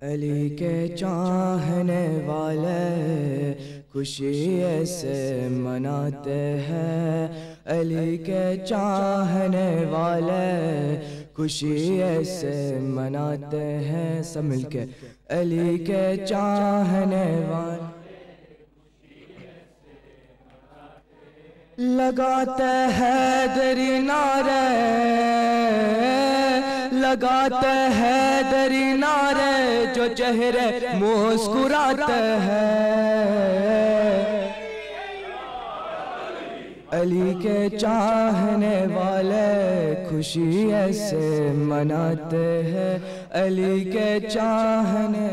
अली के चाहने वाले खुशी ऐसे मनाते हैं। अली के चाहने वाले खुशी ऐसे मनाते हैं। सब मिलके अली के चाहने वाले लगाते हैं दरी नारे, लगाते हैं दरी नारे, जो चेहरे मुस्कुराते हैं। अली के चाहने वाले खुशी ऐसे मनाते हैं। अली के चाहने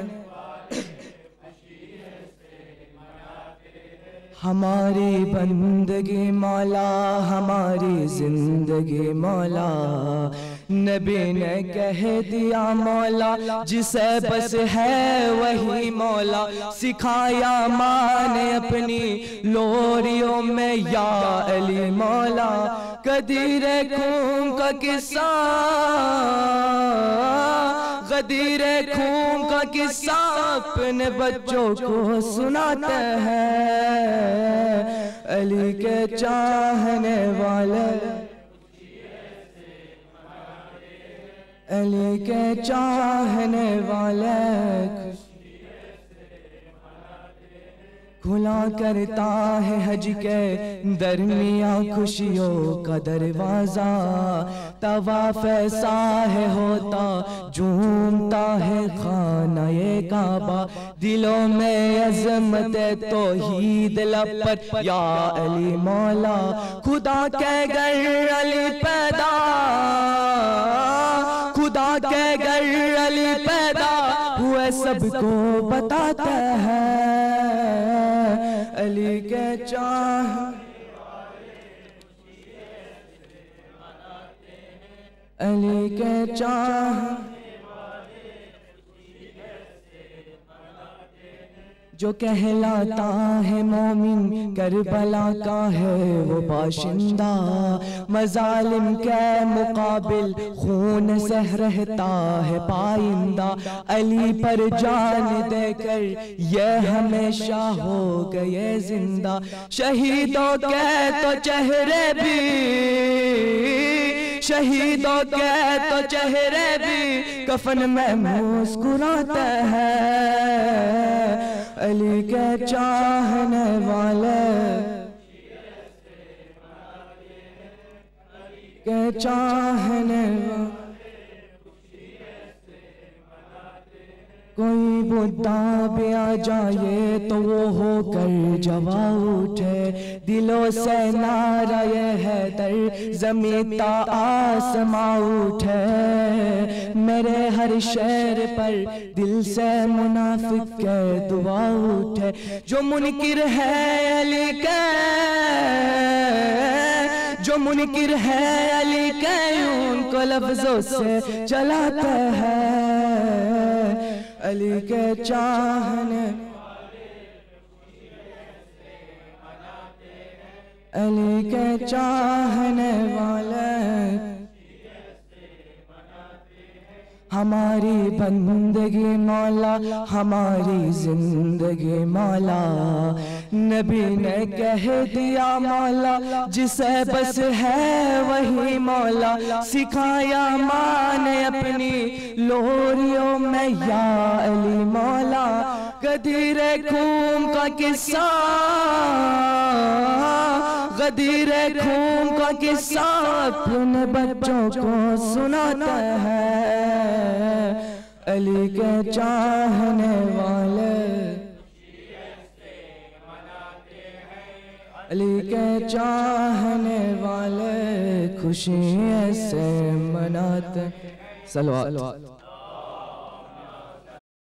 हमारी बंदगी मौला, हमारी जिंदगी मौला। नबी ने कह दिया मौला, जिसे बस है वही मौला। सिखाया माँ ने अपनी लोरियों में या अली मौला। गदीरे खून का किस्सा, गदीरे खून का किस्सा अपने बच्चों को सुनाते हैं। अली के चाहने वाले, अली के चाहने वाले खुला करता है हज के दरमिया खुशियों का दरवाजा। तवाफ़ साहे होता झूमता है खाना ये काबा। दिलों में अज़मत तौहीद लब पर या अली मौला। खुदा के घर अली पैदा, खुदा के घर अली पैदा हुए सबको बताते हैं। अली के चाह, अली के चाह जो कहलाता है मोमिन करबला का है वो बाशिंदा। मजालिम के मुकाबिल खून सह रहता है पाइंदा। अली पर जान देकर ये हमेशा हो गए जिंदा। शहीदों के तो चेहरे भी, शहीदों के तो चेहरे भी कफन में मुस्कुराते हैं। अली के चाहने वाले, के चाहने वाले कोई बुद्धा भी आ जाए तो वो होकर जवा उठे। दिलों से नारा ये है दर ज़मीता आसमां उठे। मेरे हर शेर पर दिल से मुनाफिक के दुआ उठे। जो मुनकिर है अली के, जो मुनकिर है अली के उनको लफ्जों से जलाते हैं। अली के चाहने, अली के चाहने वाले हमारी बंदगी मौला, हमारी जिंदगी मौला। नबी ने कह दिया मौला, जिसे बस है वही मौला। सिखाया माँ ने अपनी लोरियों में या अली मौला। गदीरे खून का किस्सा, गदीरे खून का किस्सा अपने बच्चों को सुनाता है। अली के चाहने वाले, अली के चाहने वाले खुशी ऐसे मनाते। सलवात।